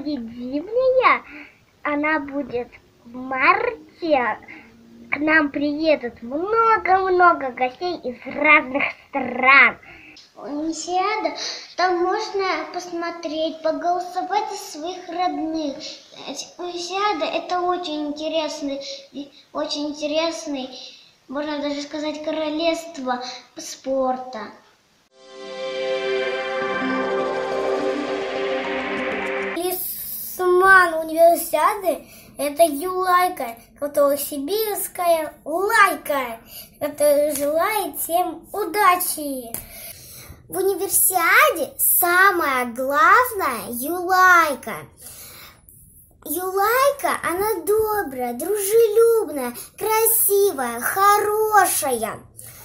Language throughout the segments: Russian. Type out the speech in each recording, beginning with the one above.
будет зимняя, она будет в марте. К нам приедут много-много гостей из разных стран. Универсиада, там можно посмотреть, поголосовать за своих родных. Универсиада — это очень интересный, можно даже сказать, королевство спорта. Талисман универсиады — это Юлайка, которая сибирская лайка, которая желает всем удачи. В универсиаде самое главное — Юлайка. Юлайка, она добрая, дружелюбная, красивая, хорошая.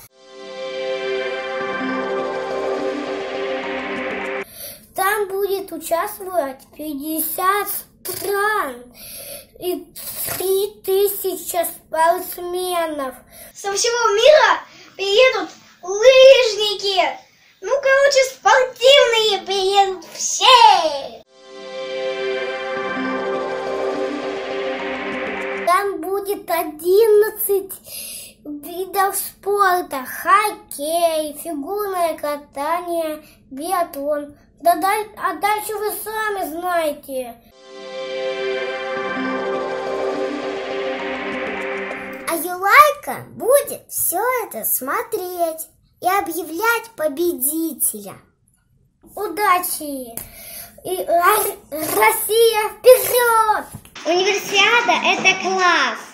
Там будет участвовать 50 стран и 3000 спортсменов. Со всего мира приедут лыжники. Спортивные приедут все. Там будет 11 видов спорта: хоккей, фигурное катание, биатлон. А дальше вы сами знаете. А Юлайка будет все это смотреть и объявлять победителя. Удачи! И Россия вперед! Универсиада — это класс!